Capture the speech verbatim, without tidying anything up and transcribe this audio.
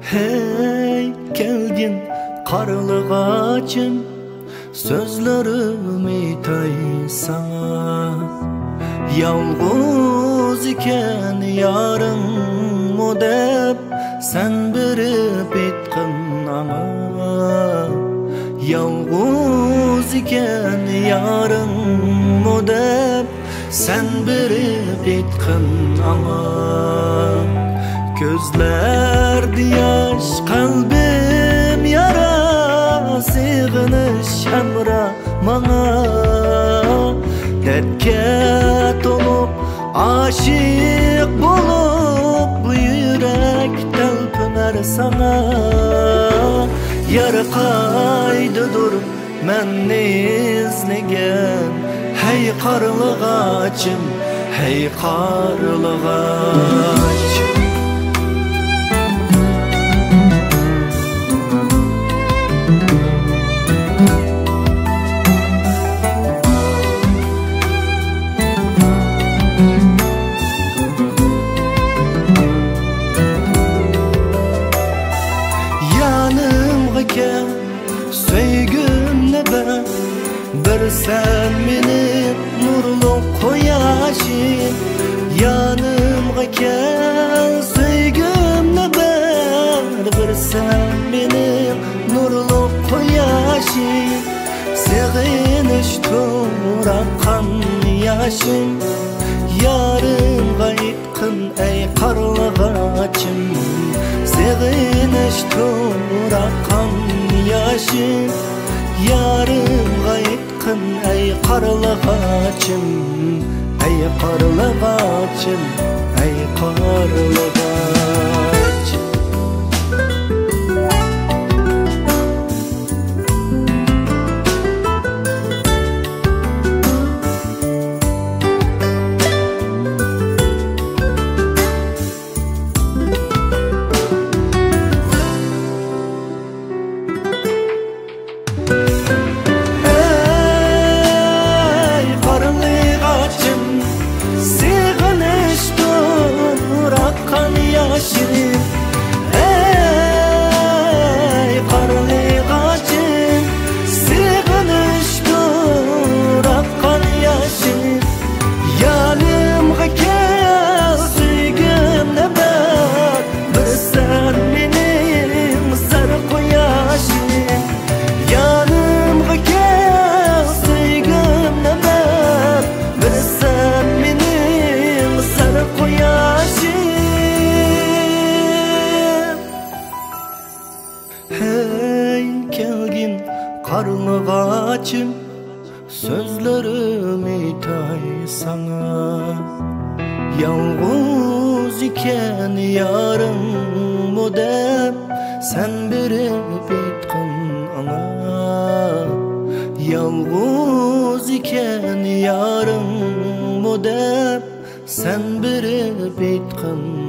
Hey kelgin karlı ağacım, sözlerimi aytay sana. Yalğız iken yarım o dep sen birip etkin ana. Yalğız iken yarım o dep sen birip etkin ana. Gözlerdi yaş, kalbim yara, sığınış hamra mana. Dertke tolup, aşık bolup, bu yürek talpınar sana. Yar kaydıdır men izlegen, hey karlı ağacım, hey karlı ağacım. Söygümle ben bir sen benim nurlu koyaşım. Yanımga gel söygümle ben bir sen benim nurlu koyaşım. Seğiniş turakan yaşım, yarımga itkin ey karlı ağacım. Seğiniş turakan yaşım, yarımga itkin ey karlı ağacım. Ey karlı ağacım, ey karlı ağacım. Hey kelgin karlı ağacım, sözlerimi aytay sana. Yalğız iken yarım o dep sen birip etkin ana. Yalğız iken yarım o dep sen birip etkin